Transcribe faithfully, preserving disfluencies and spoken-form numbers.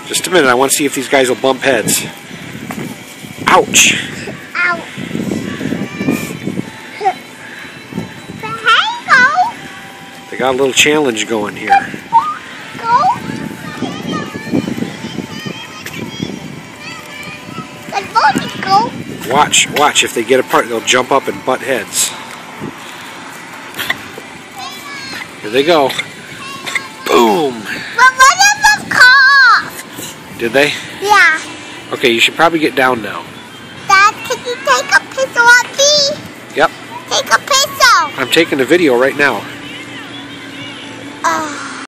Just a minute, I want to see if these guys will bump heads. Ouch! Ow. Hey, go! They got a little challenge going here. Go! Good morning, go! Watch, watch, if they get apart, they'll jump up and butt heads. Here they go. Boom! But one of them coughed! Did they? Yeah. Okay, you should probably get down now. Dad, can you take a picture of me? Yep. Take a picture! I'm taking a video right now.